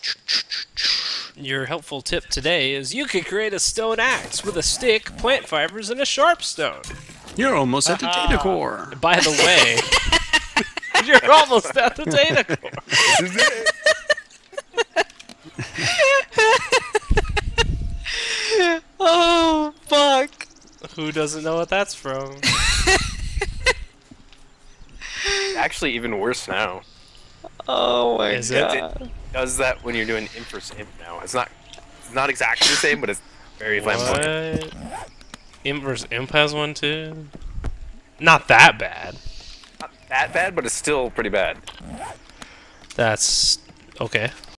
Your helpful tip today is you can create a stone axe with a stick, plant fibers, and a sharp stone. You're almost at the data core. And by the way, you're almost at the data core. This is it. Oh, fuck. Who doesn't know what that's from? Actually, even worse now. Oh my Is it? god. It does that when you're doing imp versus imp now. It's not exactly the same, but it's very flamboyant. What? Imp vs. Imp has one too? Not that bad. Not that bad, but it's still pretty bad. That's okay.